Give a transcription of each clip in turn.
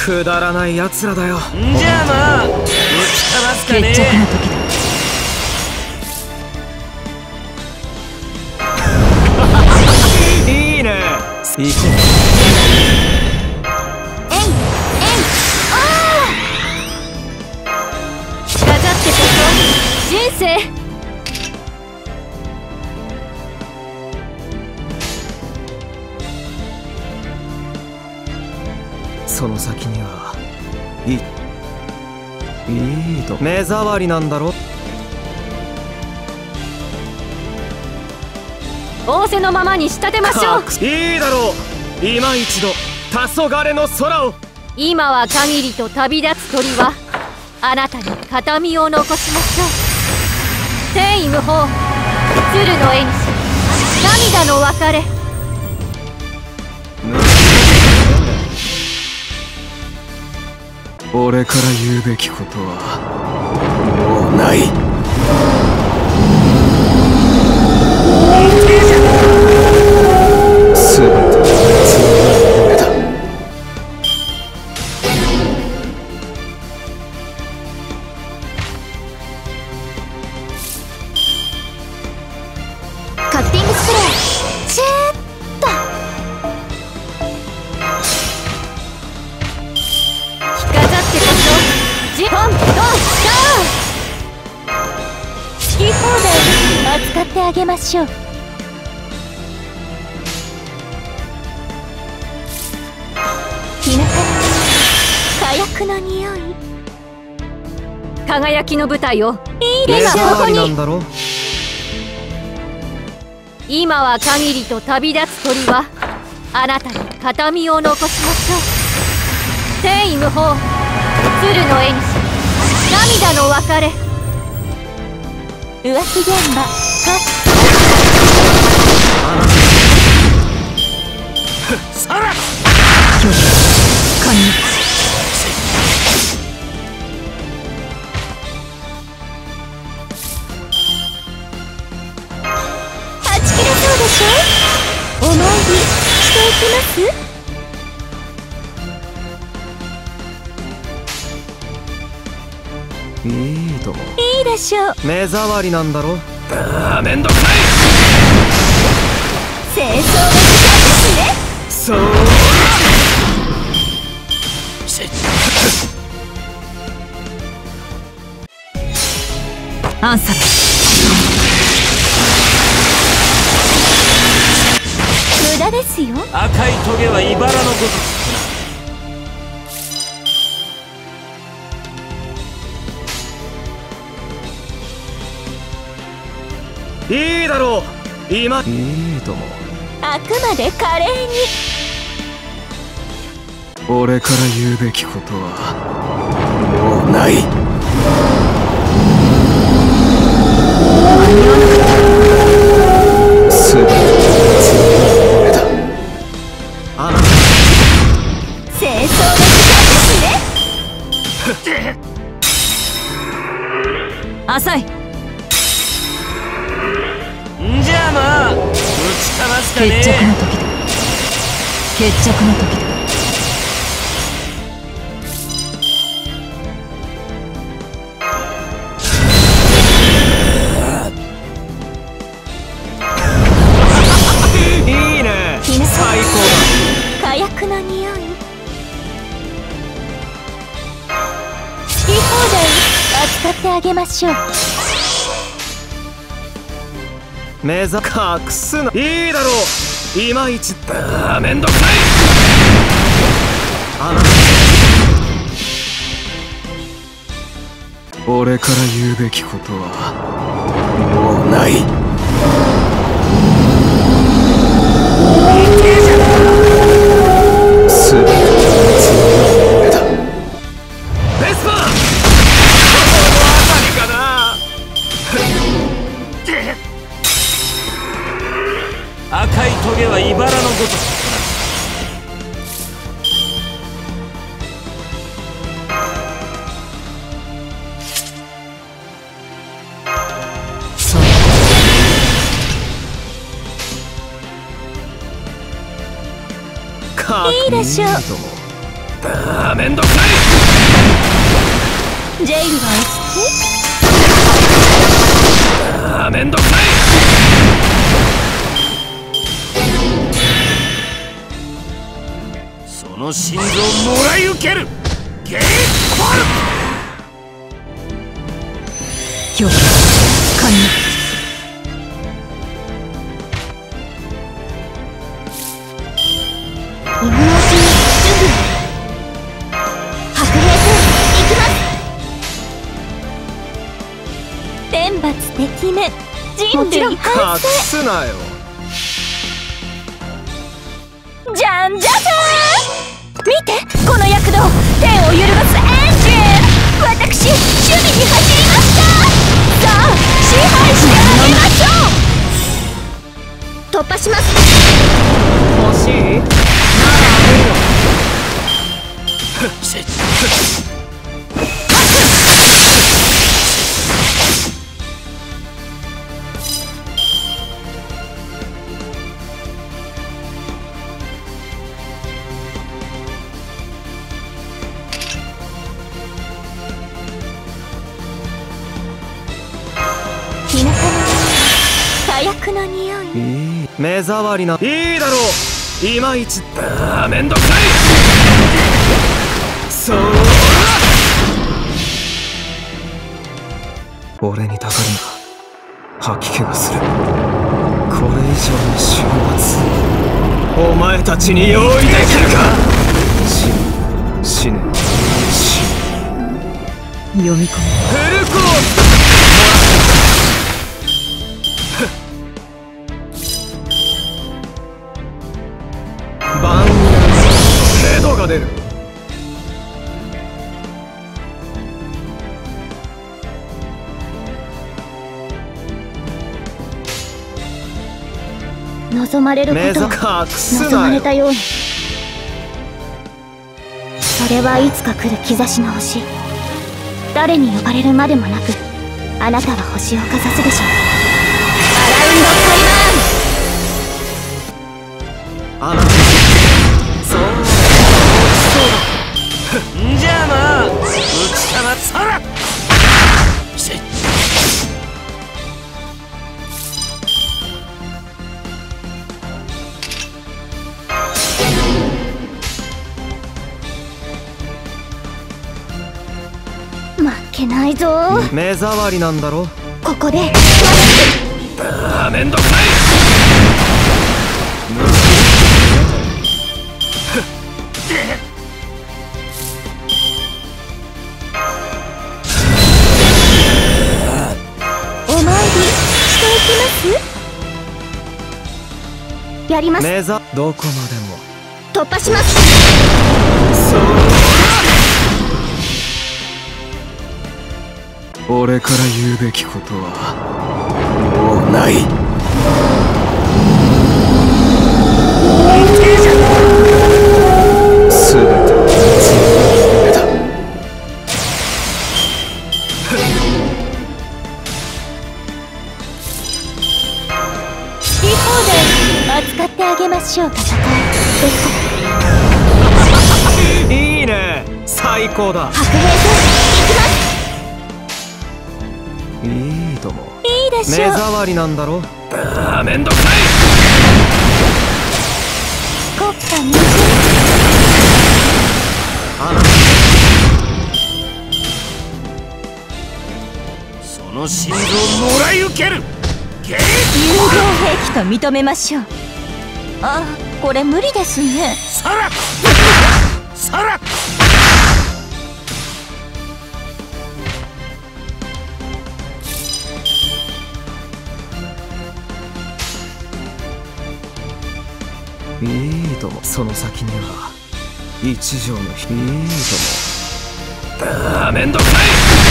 くだらない奴らだよ。 んじゃあまあぶちかますかね。 決着の時だ。 いいね。行こう。 飾ってこそ人生。 その先にはいいと目障りなんだろ。 仰せのままに仕立てましょう。 いいだろう。今一度黄昏の空を。 今は限りと旅立つ鳥はあなたに形見を残しましょう。天意無法、鶴の絵にし涙の別れ。 俺から言うべきことはもうない。全て別の夢だ。 カッティングスプレーシューッと。着飾ってこそジポンドンダウン。好き放題扱ってあげましょう。日向の火薬の匂い。輝きの舞台をいいでしょう。ここに今は限りと旅立つ鳥はあなたに形見を残しましょう。天意無法、鶴の絵にし涙の別れ。浮気現場さらこんにちはち切れそうでしょ。お参りしていきます。 いいともいいでしょう。 目障りなんだろ。ああ、めんどくさい。 清掃の時間ですね。 そうアンサー無駄ですよ。 赤いトゲは茨のごといいだろう。今いいともあくまで華麗に。 俺から言うべきことはもうない。全て別の夢だ。あなた清掃の時間ですね。浅い。 んじゃあまあぶちかますかね。 決着の時だ。決着の時だ。 いいね。最高だ。火薬の匂い。好き放題扱ってあげましょう。 目ざ隠すな。いいだろう。いまいちめんどくさい。あなた俺から言うべきことはもうない。全て別の夢だ。ベスパーこの辺りかな。 赤いトゲは茨のごといいでしょう。 ああ、めんどくさい。 ジェイルはああ、めんどくさい。 その心臓もらい受ける。ゲートフォル。 今日神今のうちに準備白兵戦行きます。天罰敵面人類反省。 隠すなよ。 じゃんじゃじゃーん、見てこの躍動、天を揺るがすエンジン。私守備に走りました。さあ支配してあげましょう。突破します。 欲しい？ならあげるよ。 日向の火薬の匂い。 いい目障りな。いいだろう。いまいち。ああ、めんどくさい。そう俺にたかるな。吐き気がする。これ以上の終末お前たちに用意できるか。死ね読み込む。 フルコース。バンレドが出る。 望まれることを隠す望まなよ。 れたように。それはいつか来る兆しの星。誰に呼ばれるまでもなくあなたは星をかざすでしょう。アラウンドあなたそうんじゃあまあぶちかまそら。 負けないぞー。 目障りなんだろ。 ここでああ、めんどくさい。 お参りしていきます。やります。 どこまでも突破します。 俺から言うべきことはもうない。すべてだ。 好き放題扱ってあげましょう。戦いです。 いいね、最高だ。 白兵戦行きます。 いいとも。 いいでしょう。 目障りなんだろ。ああ、めんどくさい。 国家無人。 あなたその心臓もらい受ける。ゲート友情兵器と認めましょう。あ、これ無理ですね。 そらそら。 いいとも。その先には一条の日。いいとも。ああ、めんどくさい。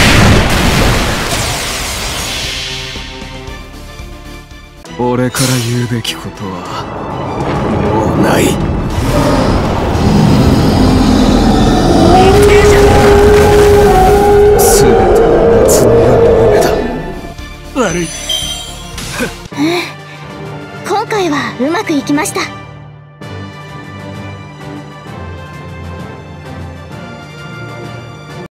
俺から言うべきことはもうない。すべて夏の夜の夢だ。 悪い。 今回はうまくいきました。